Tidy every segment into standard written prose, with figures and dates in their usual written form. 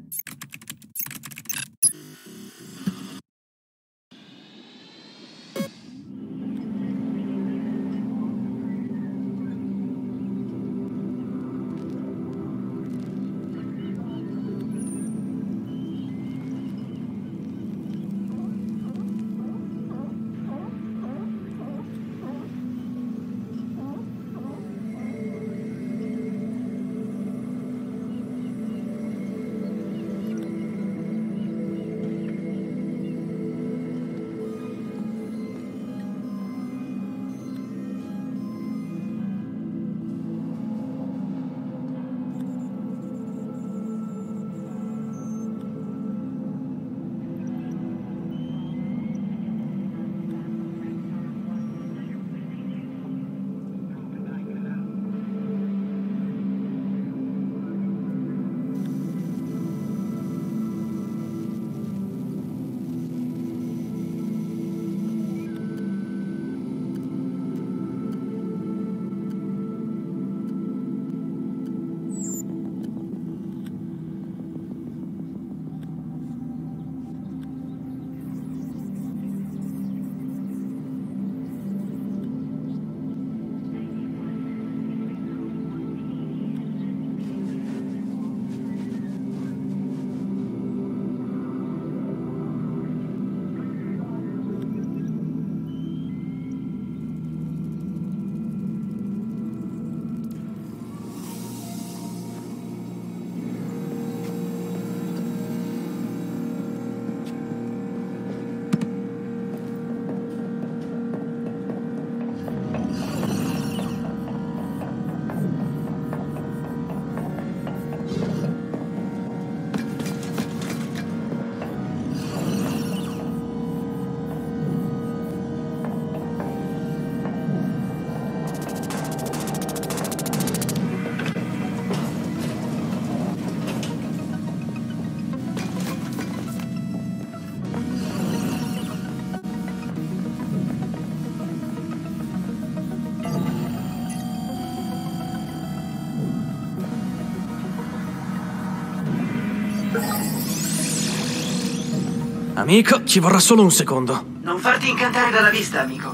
Amico, ci vorrà solo un secondo. Non farti incantare dalla vista, amico.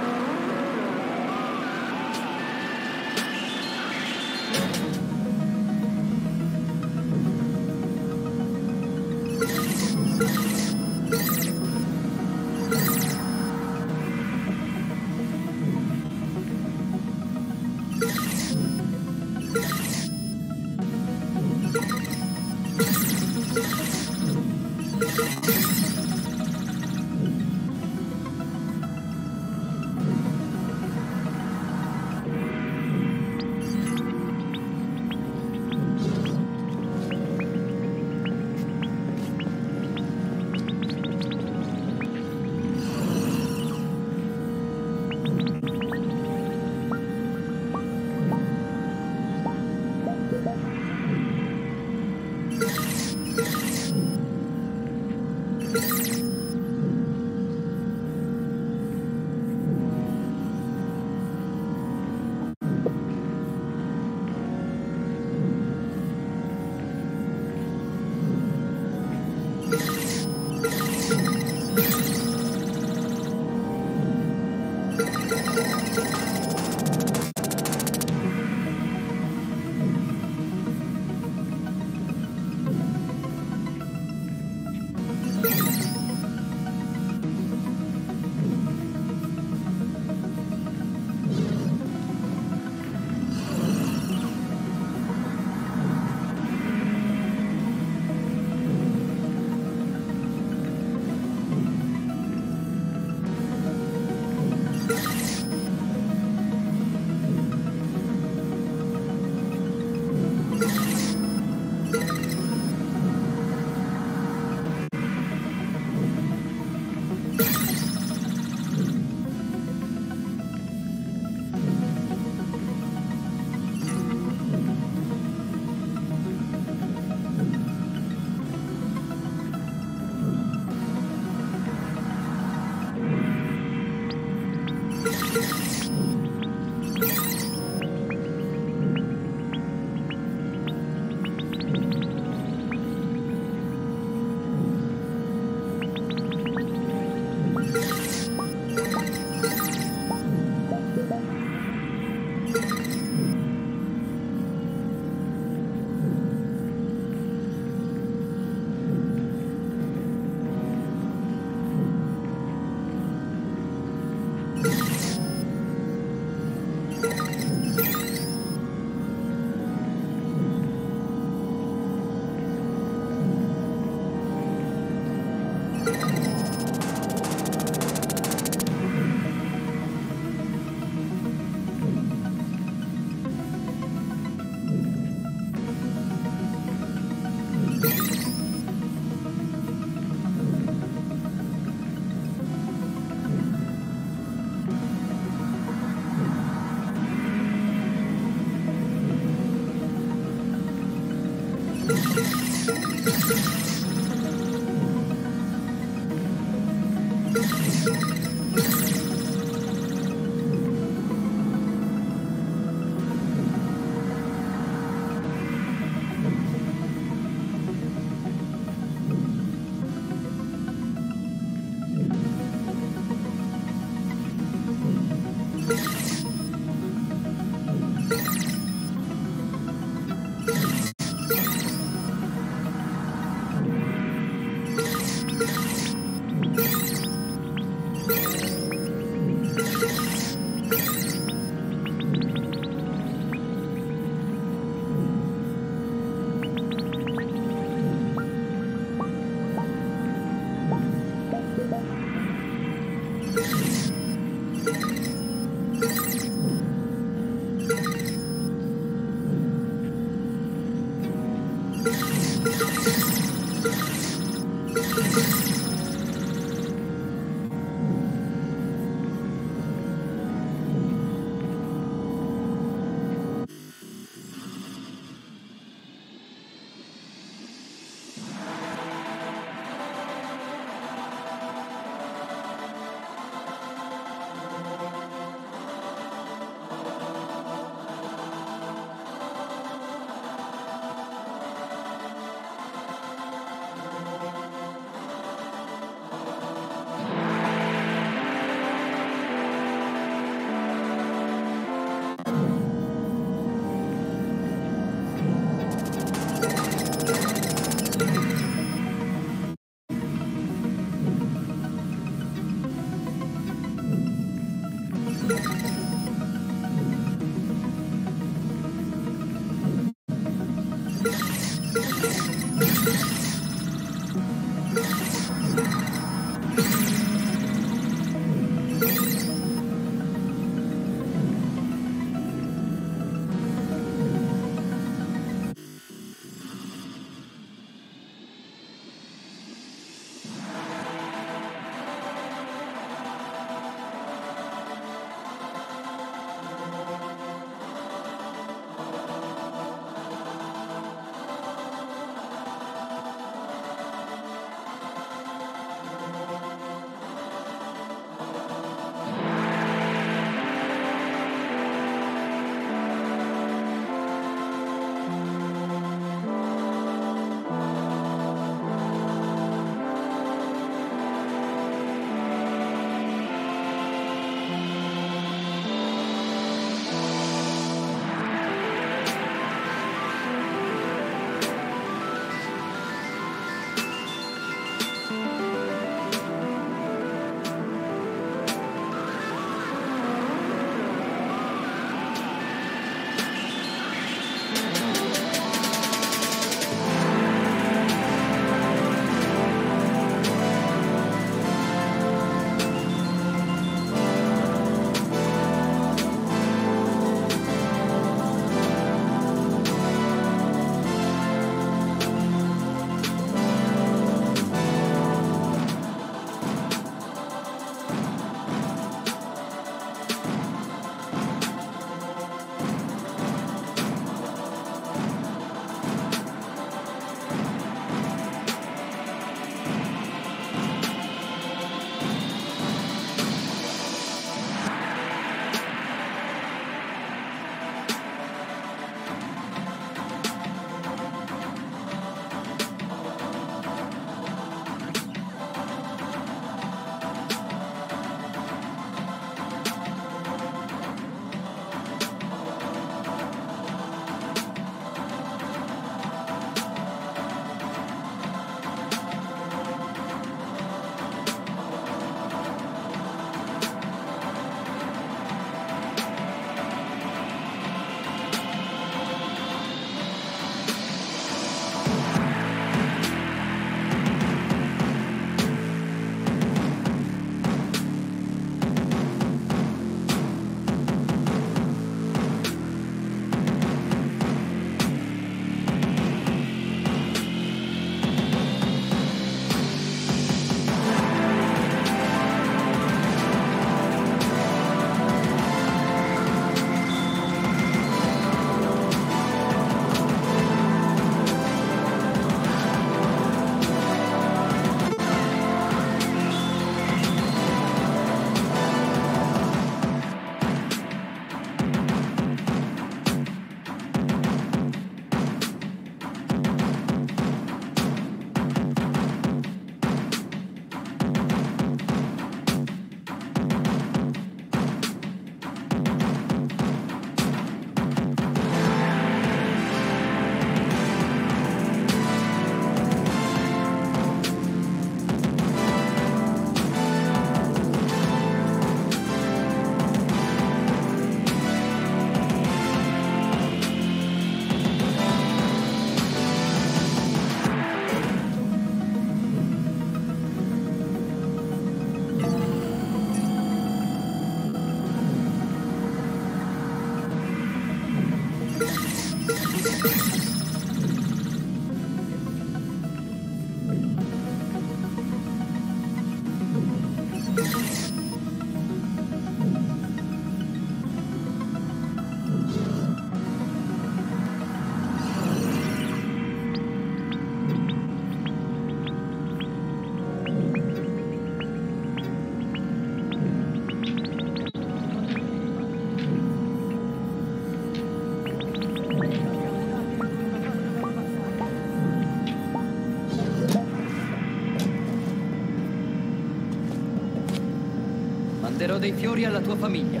Manderò dei fiori alla tua famiglia.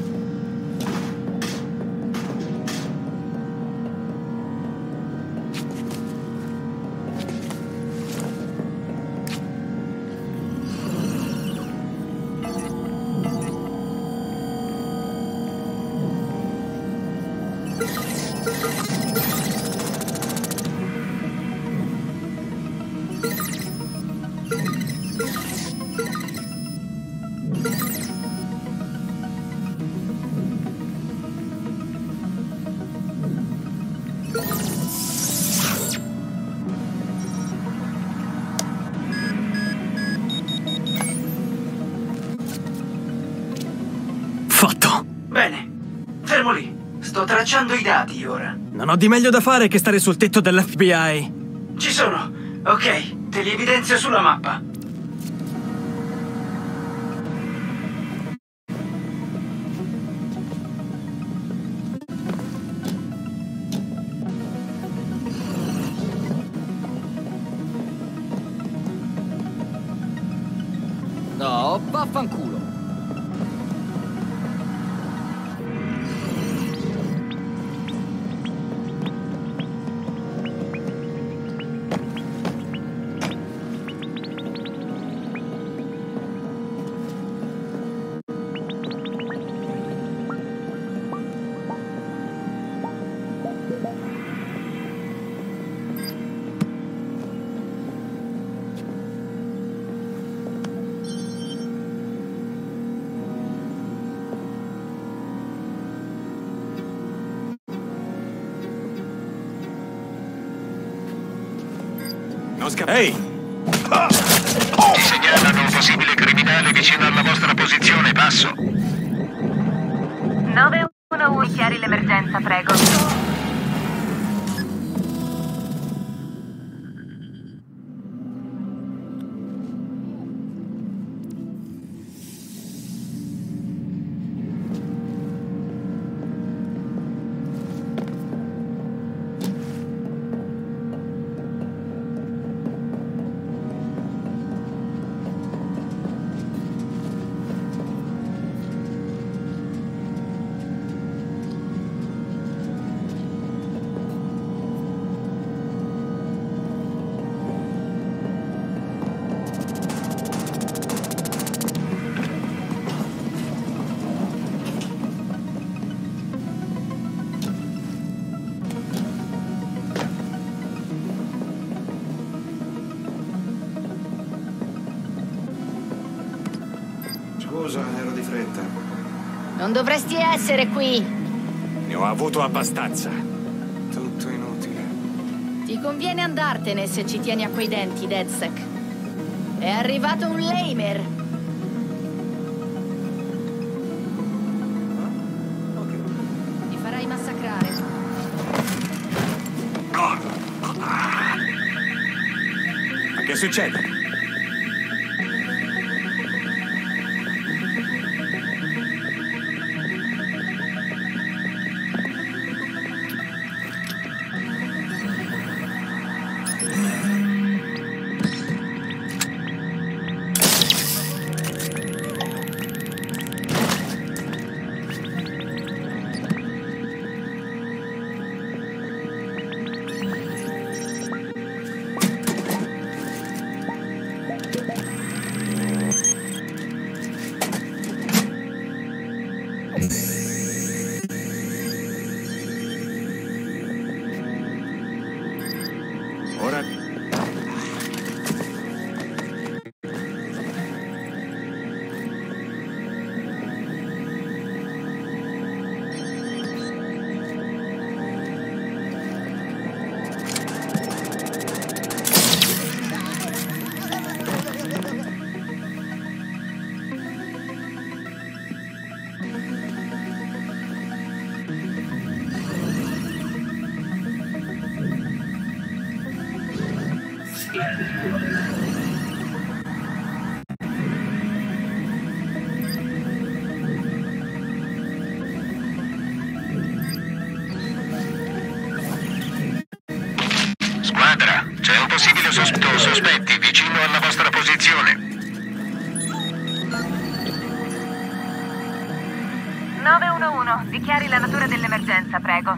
Fatto. Bene. Fermo lì. Sto tracciando i dati ora. Non ho di meglio da fare che stare sul tetto dell'FBI. Ci sono. Ok, te li evidenzio sulla mappa. No, vaffanculo. Ehi! Ci segnalano un possibile criminale vicino alla vostra posizione, passo. 911, chiari l'emergenza, prego. Scusa, ero di fretta. Non dovresti essere qui. Ne ho avuto abbastanza. Tutto inutile. Ti conviene andartene se ci tieni a quei denti, DedSec. È arrivato un lamer. Ti farai massacrare. Ma che succede? Ora... Squadra, c'è un possibile sospetti vicino alla vostra posizione. 911, dichiari la natura dell'emergenza, prego.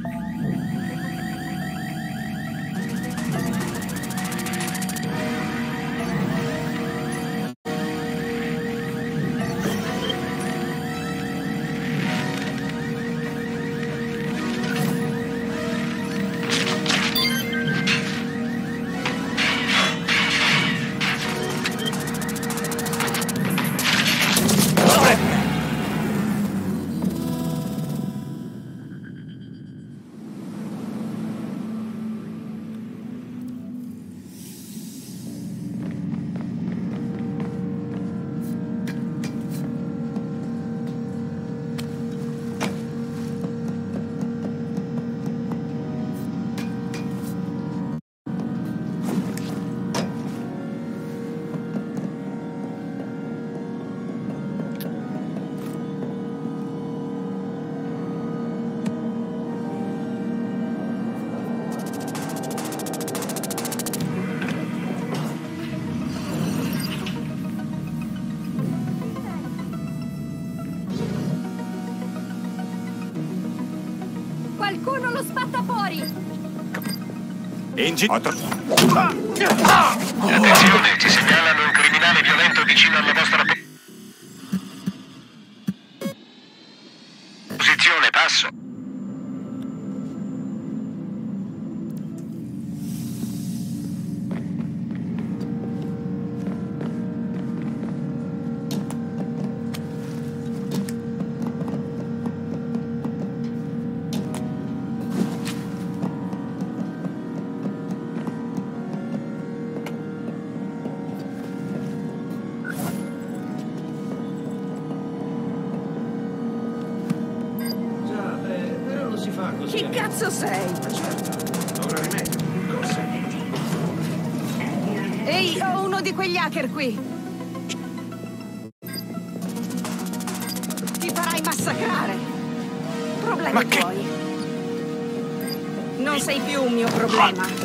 Qualcuno lo spatta fuori! Attenzione, ci segnalano un criminale violento vicino alla vostra posizione, passo. Chi cazzo sei? Ehi, ho uno di quegli hacker qui. Ti farai massacrare. Problemi tuoi. Non sei più un mio problema.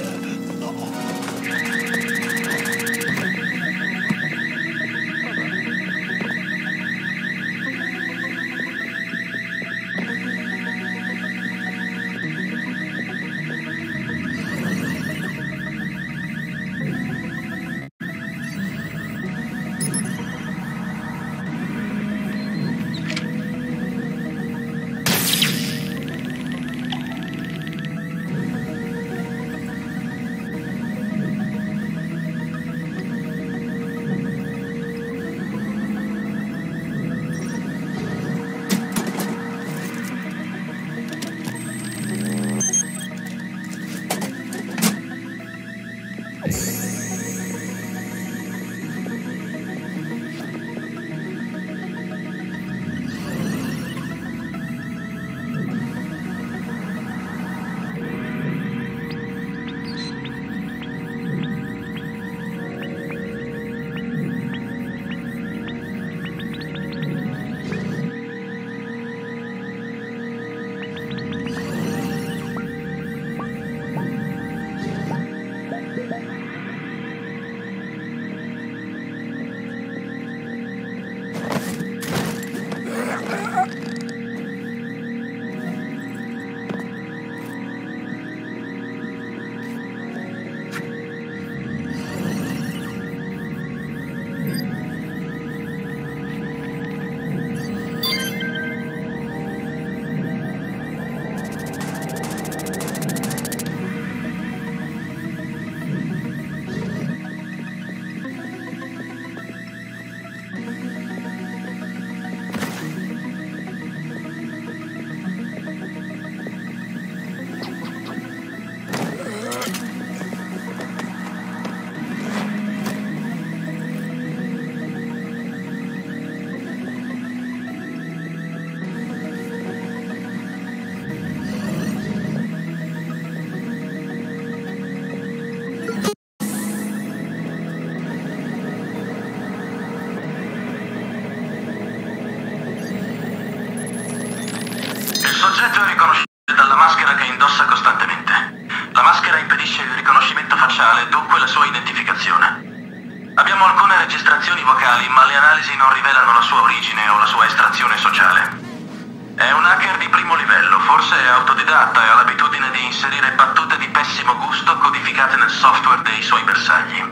soggetto è riconoscibile dalla maschera che indossa costantemente. La maschera impedisce il riconoscimento facciale e dunque la sua identificazione. Abbiamo alcune registrazioni vocali, ma le analisi non rivelano la sua origine o la sua estrazione sociale. È un hacker di primo livello, forse è autodidatta e ha l'abitudine di inserire battute di pessimo gusto codificate nel software dei suoi bersagli.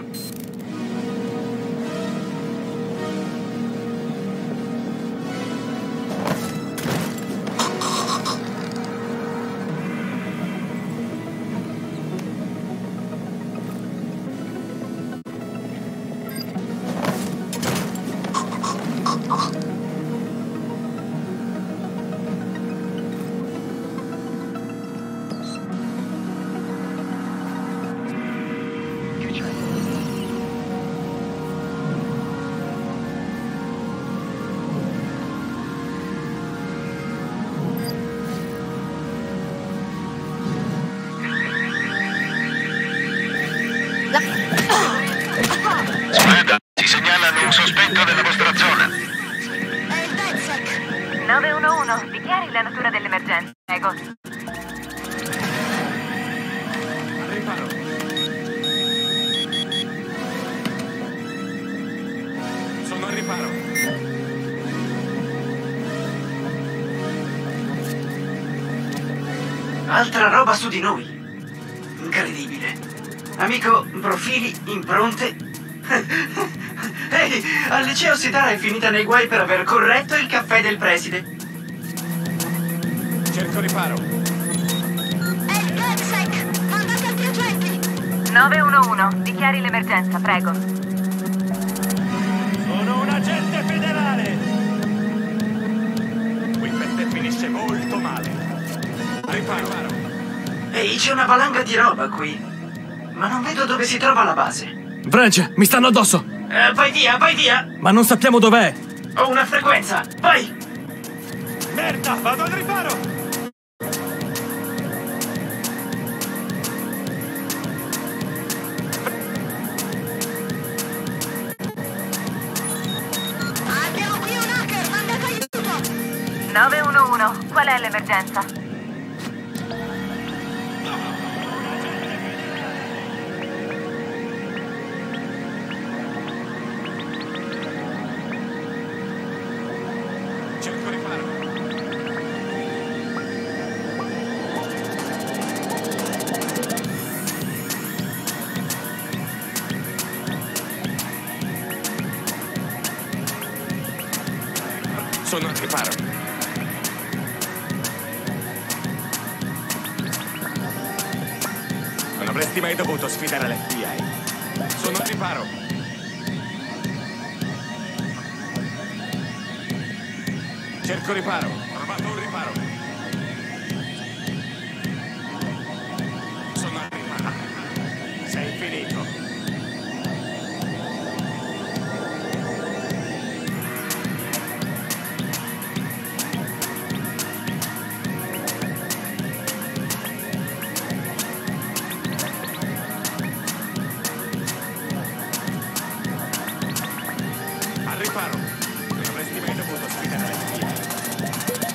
Spada, si segnalano un sospetto nella vostra zona. È il DedSec. 911, dichiari la natura dell'emergenza, prego. Al riparo. Sono al riparo. Altra roba su di noi. Incredibile. Amico, profili, impronte. Ehi, al liceo Sitara è finita nei guai per aver corretto il caffè del preside. Cerco riparo. È il DedSec. Mandate altri agenti. 911, dichiari l'emergenza, prego. Sono un agente federale. Qui per te finisce molto male. Riparo. Ehi, c'è una valanga di roba qui. Ma non vedo dove si trova la base. Branch, mi stanno addosso! Vai via, vai via! Ma non sappiamo dov'è! Ho una frequenza, vai! Merda, vado al riparo. Abbiamo qui un hacker, mandate aiuto. 911, qual è l'emergenza? Cerco riparo. Sono al riparo. Non avresti mai dovuto sfidare l'FBI. Sono al riparo. Cerco riparo. Ho trovato un riparo. Sono al riparo. Sei finito. Al riparo. Non avresti mai dovuto sfidare l'FBI.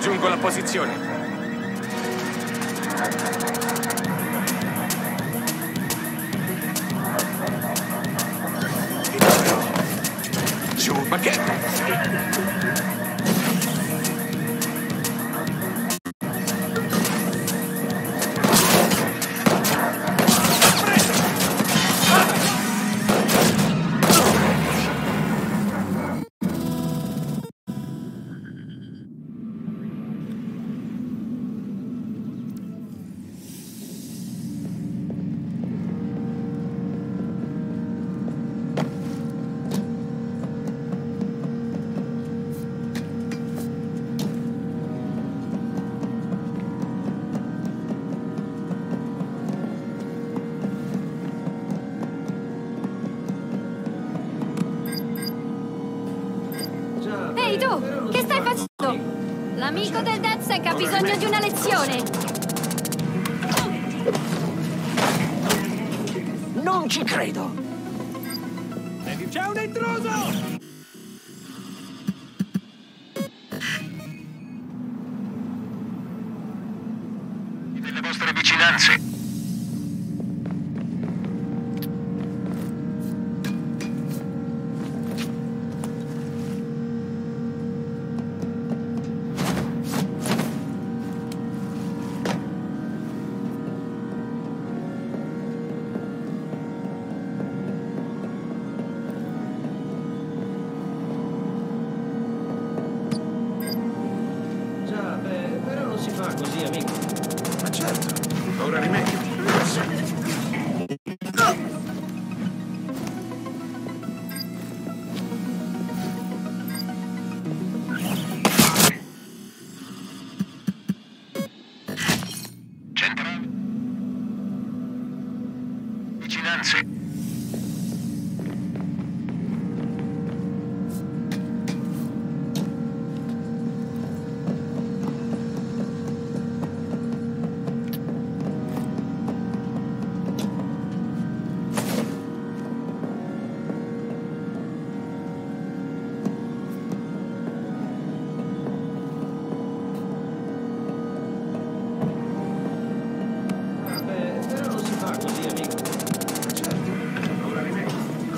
Raggiungo la posizione. Giù, ma che... Ehi tu, che stai facendo? L'amico del DedSec ha bisogno di una lezione. Non ci credo! C'è un intruso! Nelle vostre vicinanze. Però non si fa così, amico. Ma certo, ora rimedio. Centrale. Vicinanze. Però non si fa così, amico. Ma certo, ora rimedio.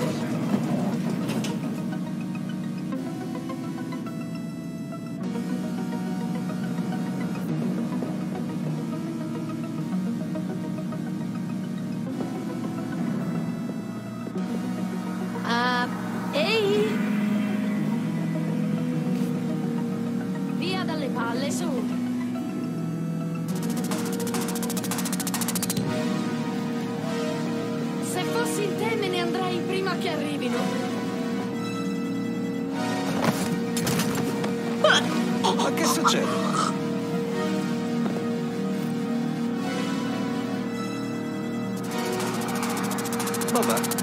Ehi! Via dalle palle, su! Se fossi in te me ne andrei prima che arrivino. Ma che succede? Vabbè.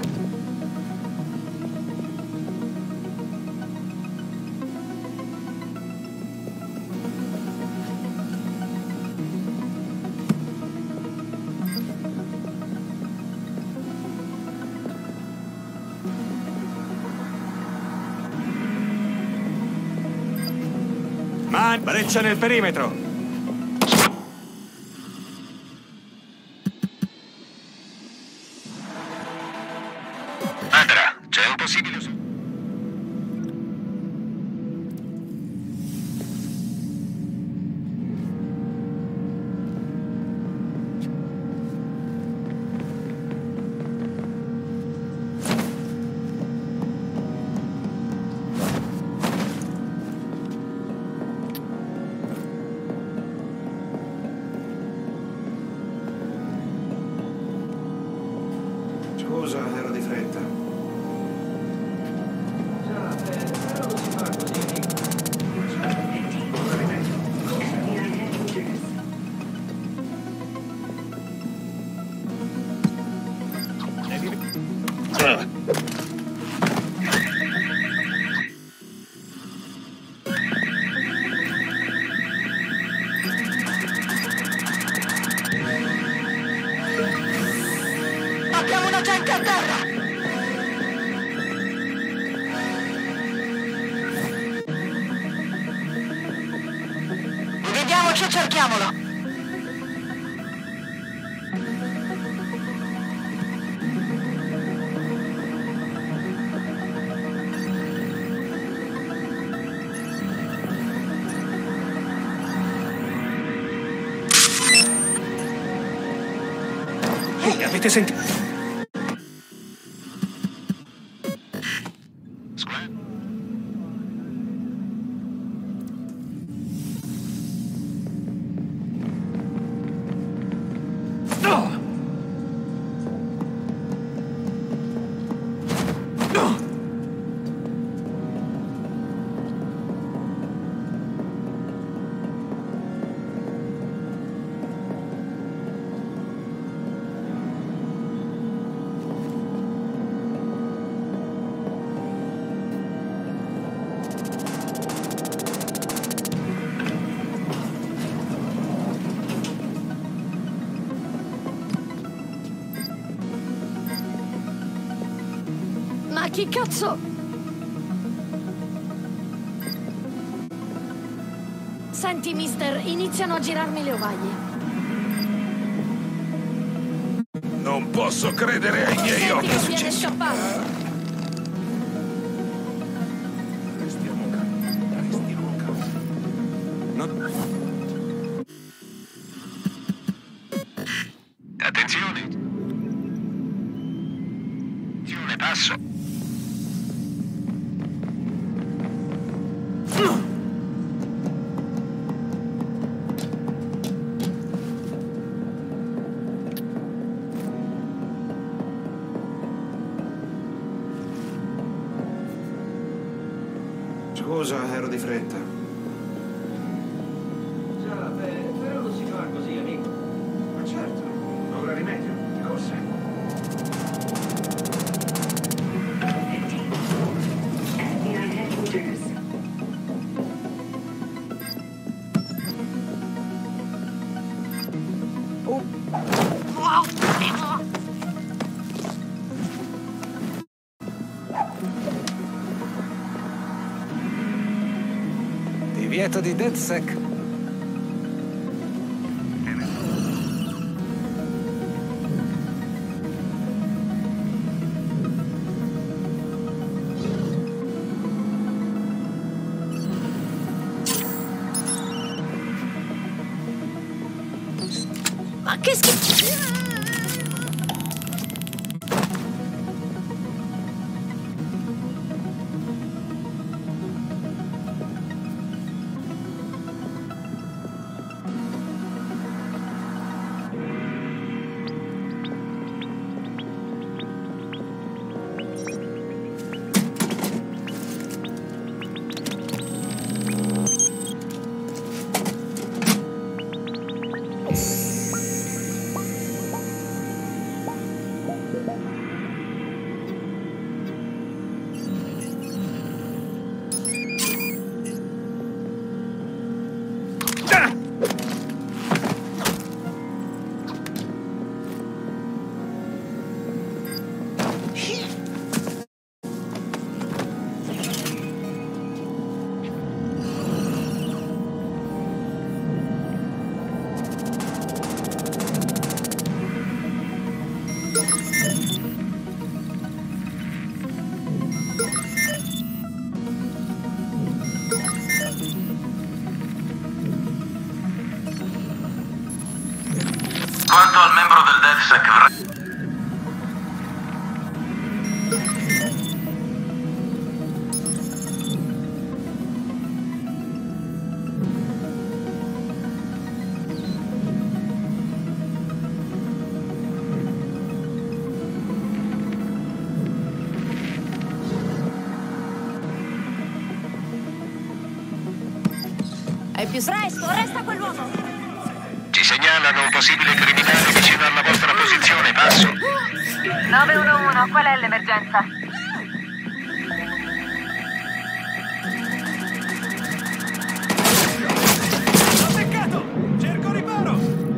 Man, breccia nel perimetro. Andra, c'è un possibile... Scusa, ero di fretta. Però non si fa così, amico. Ora rimedio. Abbiamo un agente a terra! Cerchiamolo! Ehi, avete sentito? Ma chi cazzo? Senti, mister, iniziano a girarmi le ovaie. Non posso credere ai miei Senti, occhi. non viene scappato. Restiamo calmi, restiamo calmi. Attenzione! Attenzione, passo! Scusa, ero di fretta. Già, però non si fa così, amico. Ma certo, ora rimedio, di corsa. Divieto di DedSec. Ma che schifo! Quanto al membro del DedSec, È più presto, resta quell'uomo! Ci segnalano un possibile criminale vicino alla vostra posizione, passo! 911, qual è l'emergenza? Ho beccato! Cerco riparo!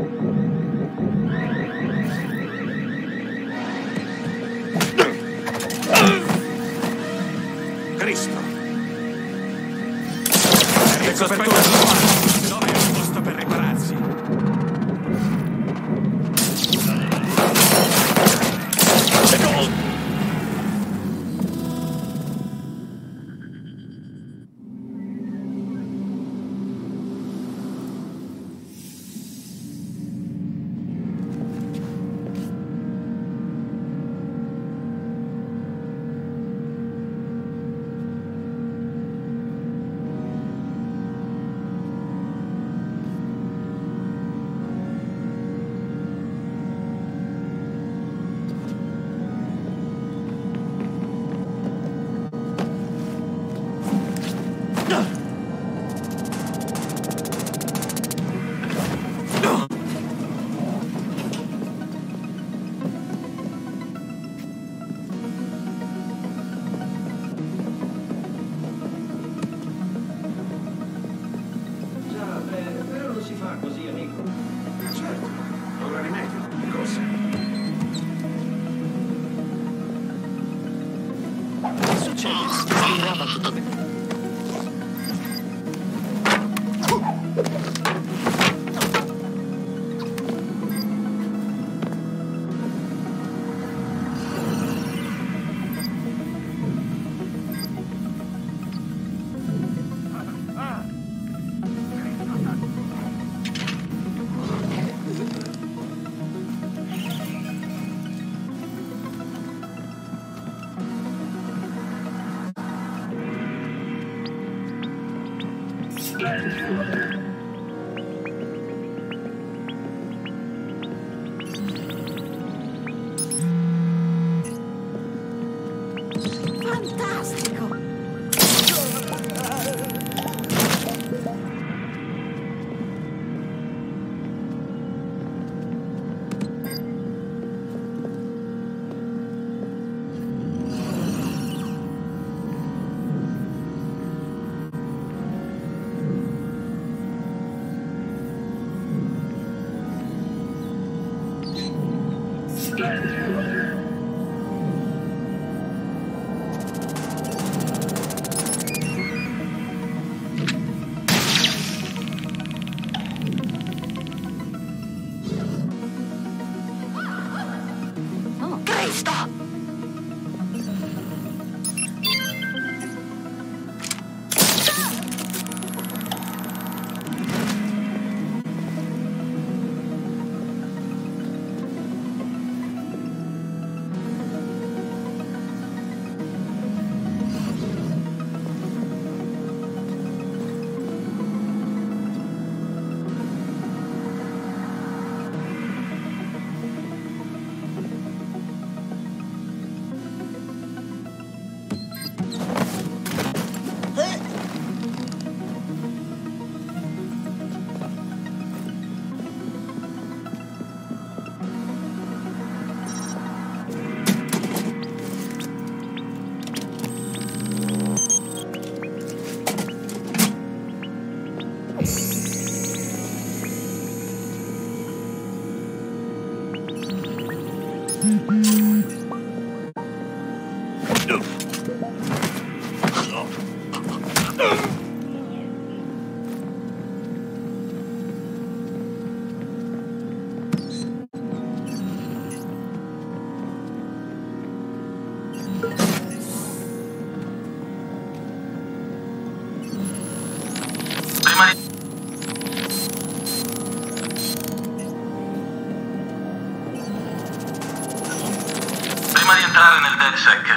Cristo! Copertura! Dove è un posto per riparare? Tirava su dove... Fantastico! Prima di entrare nel DedSec,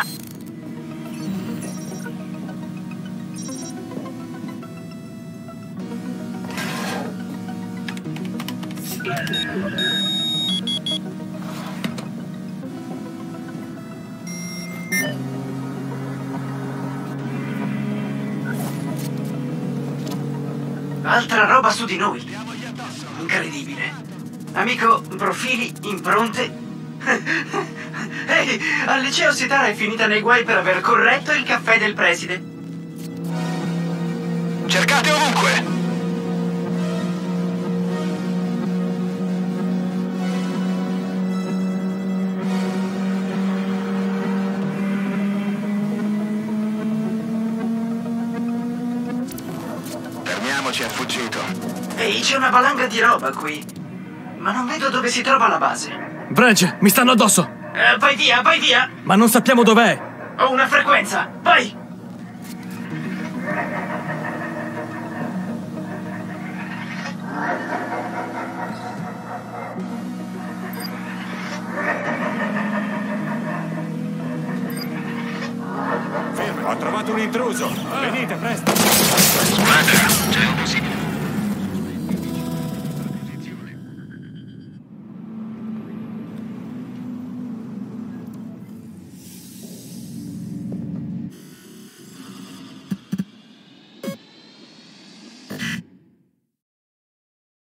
altra roba su di noi. Incredibile. Amico, profili, impronte. Ehi, al liceo Sitara è finita nei guai per aver corretto il caffè del preside. Cercate ovunque! Fermiamoci, è fuggito. Ehi, c'è una valanga di roba qui. Ma non vedo dove si trova la base. Branch, mi stanno addosso! Vai via, vai via! Ma non sappiamo dov'è! Ho una frequenza, vai! Fermo, ho trovato un intruso. Venite, presto. Squadra, c'è un possibile